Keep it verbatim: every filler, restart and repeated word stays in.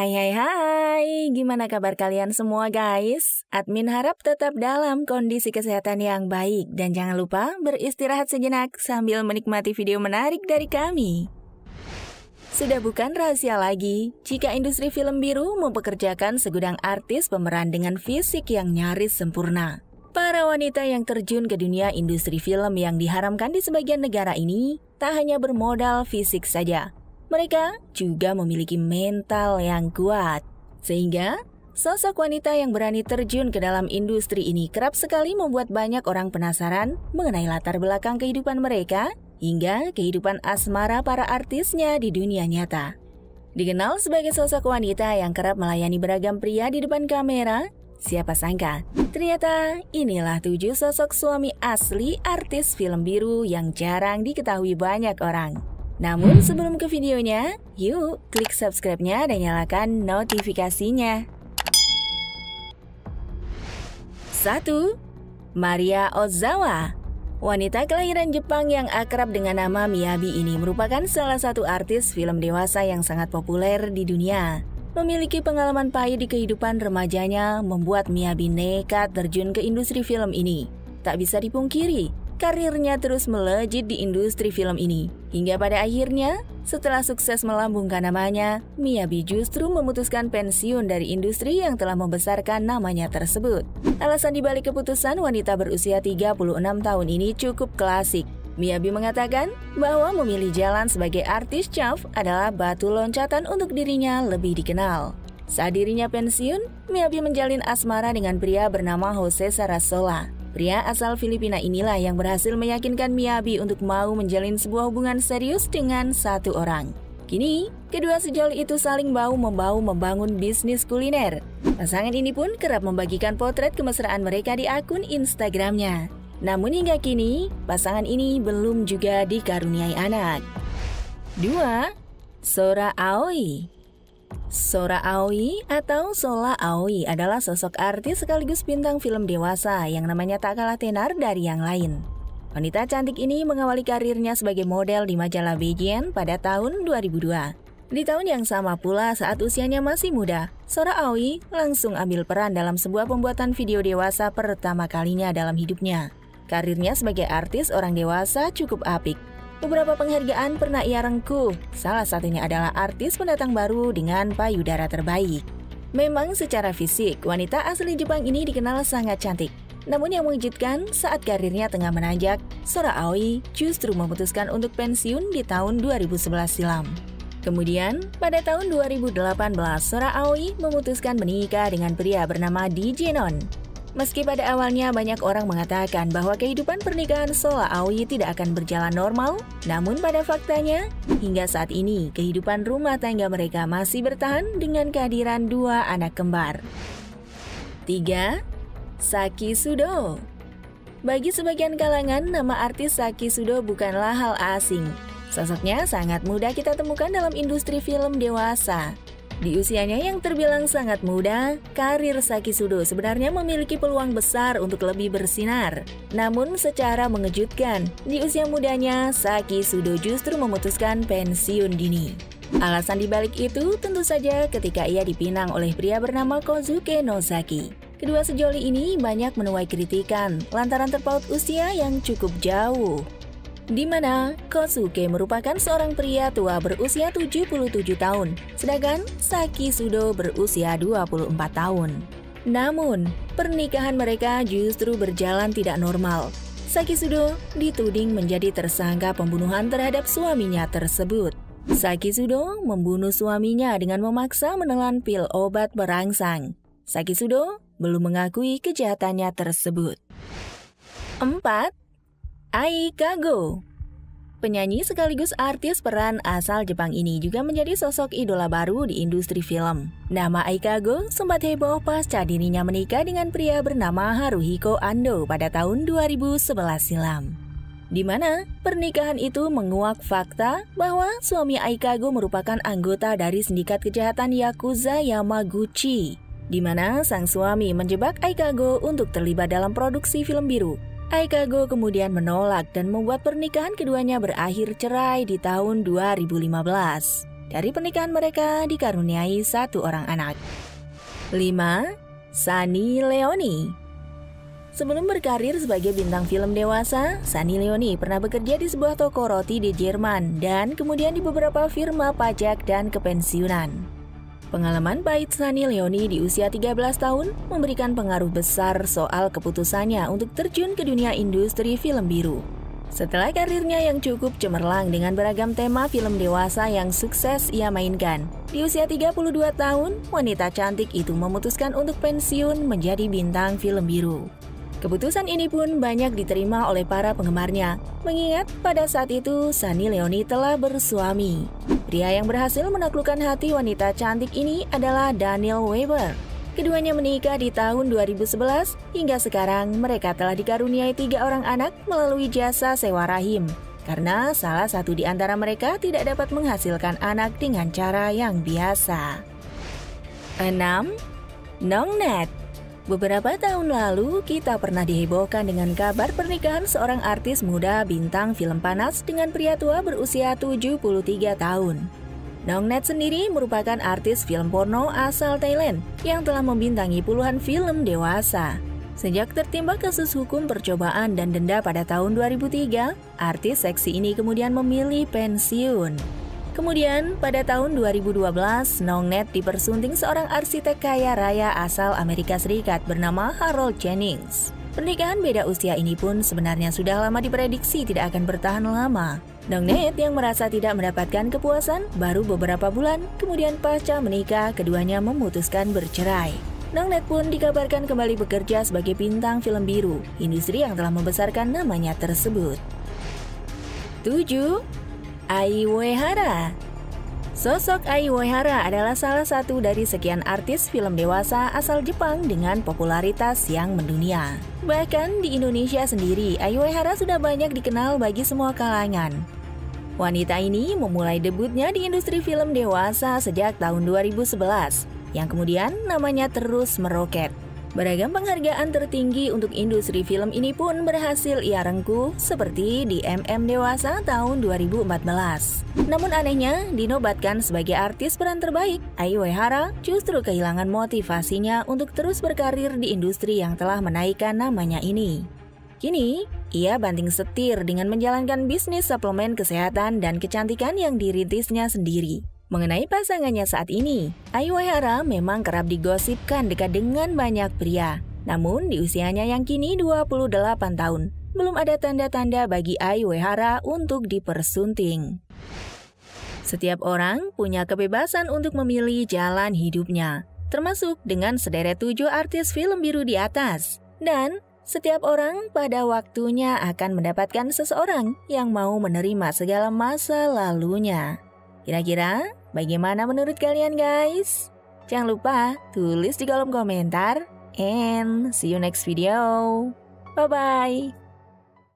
Hai hai hai, gimana kabar kalian semua guys? Admin harap tetap dalam kondisi kesehatan yang baik dan jangan lupa beristirahat sejenak sambil menikmati video menarik dari kami. Sudah bukan rahasia lagi jika industri film biru mempekerjakan segudang artis pemeran dengan fisik yang nyaris sempurna. Para wanita yang terjun ke dunia industri film yang diharamkan di sebagian negara ini tak hanya bermodal fisik saja. Mereka juga memiliki mental yang kuat. Sehingga, sosok wanita yang berani terjun ke dalam industri ini kerap sekali membuat banyak orang penasaran mengenai latar belakang kehidupan mereka hingga kehidupan asmara para artisnya di dunia nyata. Dikenal sebagai sosok wanita yang kerap melayani beragam pria di depan kamera, siapa sangka, ternyata inilah tujuh sosok suami asli artis film biru yang jarang diketahui banyak orang. Namun sebelum ke videonya, yuk klik subscribe-nya dan nyalakan notifikasinya. satu. Maria Ozawa. Wanita kelahiran Jepang yang akrab dengan nama Miyabi ini merupakan salah satu artis film dewasa yang sangat populer di dunia. Memiliki pengalaman pahit di kehidupan remajanya membuat Miyabi nekat terjun ke industri film ini. Tak bisa dipungkiri, karirnya terus melejit di industri film ini. Hingga pada akhirnya, setelah sukses melambungkan namanya, Miyabi justru memutuskan pensiun dari industri yang telah membesarkan namanya tersebut. Alasan dibalik keputusan wanita berusia tiga puluh enam tahun ini cukup klasik. Miyabi mengatakan bahwa memilih jalan sebagai artis cav adalah batu loncatan untuk dirinya lebih dikenal. Saat dirinya pensiun, Miyabi menjalin asmara dengan pria bernama Jose Sarasola. Pria asal Filipina inilah yang berhasil meyakinkan Miyabi untuk mau menjalin sebuah hubungan serius dengan satu orang. Kini, kedua sejoli itu saling bahu-membahu membangun bisnis kuliner. Pasangan ini pun kerap membagikan potret kemesraan mereka di akun Instagramnya. Namun hingga kini, pasangan ini belum juga dikaruniai anak. dua. Sora Aoi. Sora Aoi atau Sola Aoi adalah sosok artis sekaligus bintang film dewasa yang namanya tak kalah tenar dari yang lain. Wanita cantik ini mengawali karirnya sebagai model di majalah Beijian pada tahun dua ribu dua. Di tahun yang sama pula saat usianya masih muda, Sora Aoi langsung ambil peran dalam sebuah pembuatan video dewasa pertama kalinya dalam hidupnya. Karirnya sebagai artis orang dewasa cukup apik. Beberapa penghargaan pernah ia rengkuh, salah satunya adalah artis pendatang baru dengan payudara terbaik. Memang secara fisik, wanita asli Jepang ini dikenal sangat cantik. Namun yang mengejutkan, saat karirnya tengah menanjak, Sora Aoi justru memutuskan untuk pensiun di tahun dua ribu sebelas silam. Kemudian, pada tahun dua ribu delapan belas, Sora Aoi memutuskan menikah dengan pria bernama Lee Jae-non. Meski pada awalnya banyak orang mengatakan bahwa kehidupan pernikahan Sola Aoi tidak akan berjalan normal, namun pada faktanya, hingga saat ini kehidupan rumah tangga mereka masih bertahan dengan kehadiran dua anak kembar. tiga. Saki Sudo. Bagi sebagian kalangan, nama artis Saki Sudo bukanlah hal asing. Sosoknya sangat mudah kita temukan dalam industri film dewasa. Di usianya yang terbilang sangat muda, karir Saki Sudo sebenarnya memiliki peluang besar untuk lebih bersinar. Namun secara mengejutkan, di usia mudanya, Saki Sudo justru memutuskan pensiun dini. Alasan dibalik itu tentu saja ketika ia dipinang oleh pria bernama Kozuke Nozaki. Kedua sejoli ini banyak menuai kritikan lantaran terpaut usia yang cukup jauh. Di mana Kozuke merupakan seorang pria tua berusia tujuh puluh tujuh tahun, sedangkan Saki Sudo berusia dua puluh empat tahun. Namun, pernikahan mereka justru berjalan tidak normal. Saki Sudo dituding menjadi tersangka pembunuhan terhadap suaminya tersebut. Saki Sudo membunuh suaminya dengan memaksa menelan pil obat berangsang. Saki Sudo belum mengakui kejahatannya tersebut. empat. Ai Kago. Penyanyi sekaligus artis peran asal Jepang ini juga menjadi sosok idola baru di industri film. Nama Ai Kago sempat heboh pasca dirinya menikah dengan pria bernama Haruhiko Ando pada tahun dua ribu sebelas silam. Di mana pernikahan itu menguak fakta bahwa suami Ai Kago merupakan anggota dari sindikat kejahatan Yakuza Yamaguchi. Di mana sang suami menjebak Ai Kago untuk terlibat dalam produksi film biru. Ai Kago kemudian menolak dan membuat pernikahan keduanya berakhir cerai di tahun dua ribu lima belas. Dari pernikahan mereka dikaruniai satu orang anak. lima. Sunny Leone. Sebelum berkarir sebagai bintang film dewasa, Sunny Leone pernah bekerja di sebuah toko roti di Jerman dan kemudian di beberapa firma pajak dan kepensiunan. Pengalaman pahit Sunny Leone di usia tiga belas tahun memberikan pengaruh besar soal keputusannya untuk terjun ke dunia industri film biru. Setelah karirnya yang cukup cemerlang dengan beragam tema film dewasa yang sukses ia mainkan, di usia tiga puluh dua tahun, wanita cantik itu memutuskan untuk pensiun menjadi bintang film biru. Keputusan ini pun banyak diterima oleh para penggemarnya, mengingat pada saat itu Sunny Leone telah bersuami. Pria yang berhasil menaklukkan hati wanita cantik ini adalah Daniel Weber. Keduanya menikah di tahun dua ribu sebelas, hingga sekarang mereka telah dikaruniai tiga orang anak melalui jasa sewa rahim, karena salah satu di antara mereka tidak dapat menghasilkan anak dengan cara yang biasa. enam. Nongnet. Beberapa tahun lalu, kita pernah dihebohkan dengan kabar pernikahan seorang artis muda bintang film panas dengan pria tua berusia tujuh puluh tiga tahun. Nongnet sendiri merupakan artis film porno asal Thailand yang telah membintangi puluhan film dewasa. Sejak tertimpa kasus hukum percobaan dan denda pada tahun dua ribu tiga, artis seksi ini kemudian memilih pensiun. Kemudian, pada tahun dua ribu dua belas, Nongnet dipersunting seorang arsitek kaya raya asal Amerika Serikat bernama Harold Jennings. Pernikahan beda usia ini pun sebenarnya sudah lama diprediksi tidak akan bertahan lama. Nongnet yang merasa tidak mendapatkan kepuasan baru beberapa bulan, kemudian pasca menikah keduanya memutuskan bercerai. Nongnet pun dikabarkan kembali bekerja sebagai bintang film biru, industri yang telah membesarkan namanya tersebut. tujuh. Ai Uehara. Sosok Ai Uehara adalah salah satu dari sekian artis film dewasa asal Jepang dengan popularitas yang mendunia. Bahkan di Indonesia sendiri, Ai Uehara sudah banyak dikenal bagi semua kalangan. Wanita ini memulai debutnya di industri film dewasa sejak tahun dua ribu sebelas, yang kemudian namanya terus meroket. Beragam penghargaan tertinggi untuk industri film ini pun berhasil ia rengkuh, seperti di M M Dewasa tahun dua ribu empat belas. Namun anehnya, dinobatkan sebagai artis peran terbaik, Ai Uehara justru kehilangan motivasinya untuk terus berkarir di industri yang telah menaikkan namanya ini. Kini, ia banting setir dengan menjalankan bisnis suplemen kesehatan dan kecantikan yang dirintisnya sendiri. Mengenai pasangannya saat ini, Ai Uehara memang kerap digosipkan dekat dengan banyak pria. Namun di usianya yang kini dua puluh delapan tahun, belum ada tanda-tanda bagi Ai Uehara untuk dipersunting. Setiap orang punya kebebasan untuk memilih jalan hidupnya, termasuk dengan sederet tujuh artis film biru di atas. Dan setiap orang pada waktunya akan mendapatkan seseorang yang mau menerima segala masa lalunya. Kira-kira bagaimana menurut kalian guys? Jangan lupa tulis di kolom komentar. And see you next video. Bye-bye.